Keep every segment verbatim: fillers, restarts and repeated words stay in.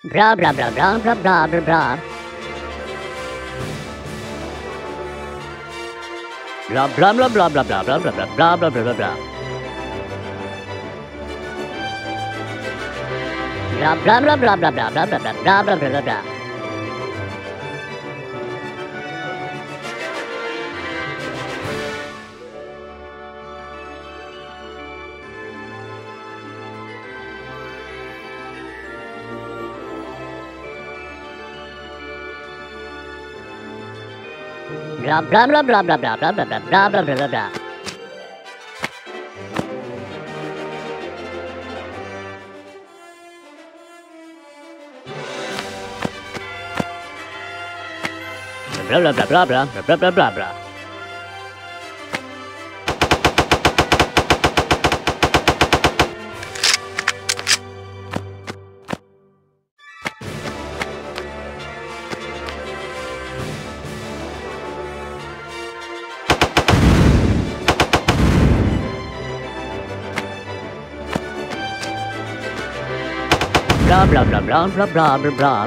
Blah blah blah blah blah blah blah blah. Blah blah blah blah blah blah blah blah blah blah blah blah blah. Blah blah blah blah blah blah blah blah blah blah blah blah blah. Blah blah blah blah blah blah blah blah blah blah blah blah blah. Blah blah blah blah blah blah blah blah blah. Blah blah blah blah blah blah blah blah.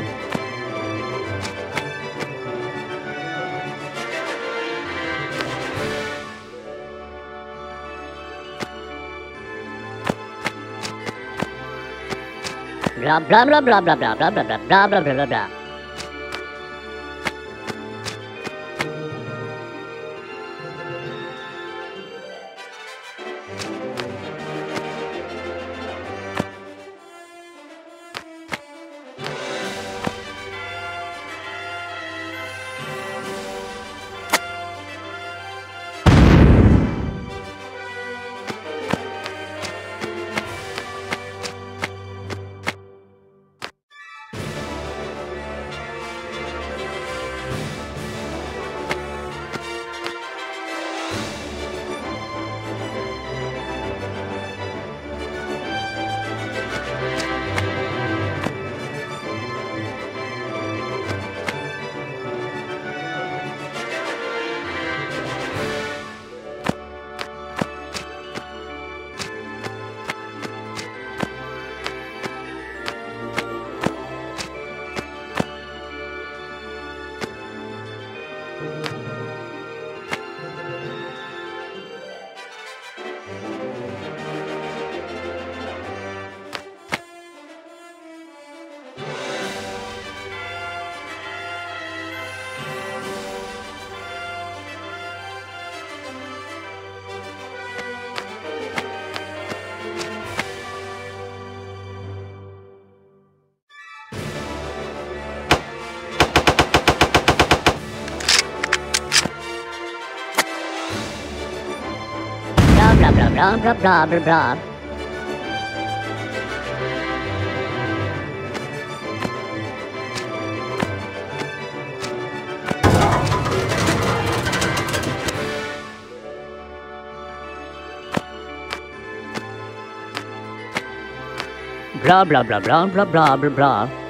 Blah blah blah blah blah blah blah blah blah blah blah blah blah. Blah blah blah blah blah blah blah. Blah blah blah blah blah blah blah blah.